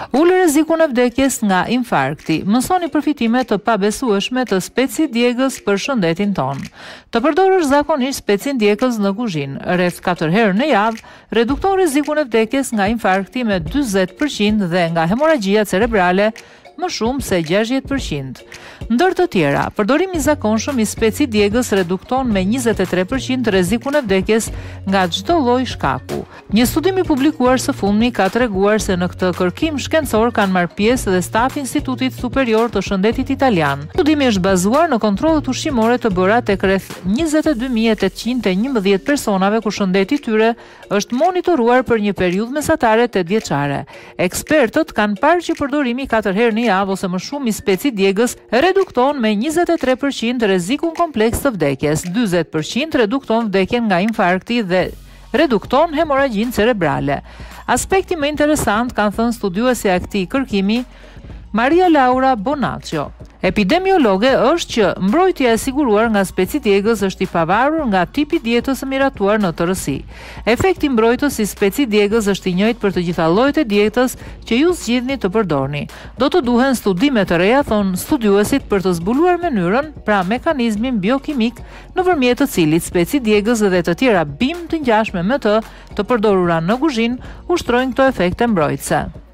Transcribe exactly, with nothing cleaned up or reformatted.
Ulë rrezikun e vdekjes nga infarkti. Mësoni përfitime të pabesueshme të speci djegës për shëndetin ton. Të përdorësh zakonisht specin djegës në kuzhinë, rreth katër herë në javë, redukton rrezikun e vdekjes nga infarkti me dyzet përqind dhe nga hemoragjia cerebrale më shumë se gjashtëdhjetë përqind. Ndër të tjera, përdorimi i zakonshëm i speci djegës redukton me njëzet e tre përqind rrezikun e vdekjes nga çdo lloj shkaku. Një studim i publikuar së fundmi ka treguar se në këtë kërkim shkencor kanë marrë pjesë dhe stafi i Institutit Superior të Shëndetit Italian. Studimi është bazuar në kontrollet ushqimore të bëra tek rreth njëzet e dy mijë e tetëqind e njëmbëdhjetë personave ku shëndeti i tyre është monitoruar për një periudhë mesatare tetë vjeçare. Ekspertët kanë parë që përdorimi katër herë në javë ose më shumë i speci djegës redukton me njëzet e tre përqind rrezikun kompleks të vdekjes, dyzet përqind redukton vdekjen nga infarkti dhe redukton hemoragjinë cerebrale. Aspekti më interesant, kanë thënë studiuesja e këtij kërkimi, Maria Laura Bonaccio. Epidemiologe është që mbrojtja e siguruar nga speci djegës është i pavarur nga tipi dietës së miratuar në tërësi. Efekti mbrojtës i speci djegës është i njëjtë për të gjitha llojet e dietës që ju zgjidhni të përdorni. Do të duhen studime të reja, thon studiuesit, për të zbuluar mënyrën, pra mekanizmin biokimik nëpërmjet të cilit speci djegës dhe të tjera bim të ngjashme me të, të përdorura në kuzhinë, ushtrojnë këto efekte mbrojtëse.